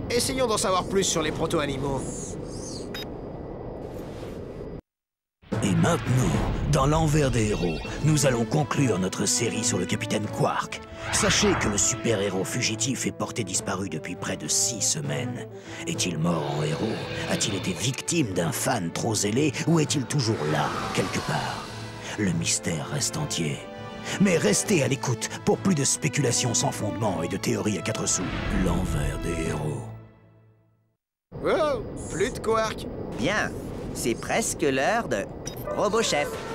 Essayons d'en savoir plus sur les proto-animaux. Et maintenant, dans l'envers des héros, nous allons conclure notre série sur le capitaine Quark. Sachez que le super-héros fugitif est porté disparu depuis près de 6 semaines. Est-il mort en héros? A-t-il été victime d'un fan trop zélé? Ou est-il toujours là, quelque part? Le mystère reste entier. Mais restez à l'écoute pour plus de spéculations sans fondement et de théories à 4 sous. L'envers des héros. Oh, plus de Quark. Bien, c'est presque l'heure de RoboChef.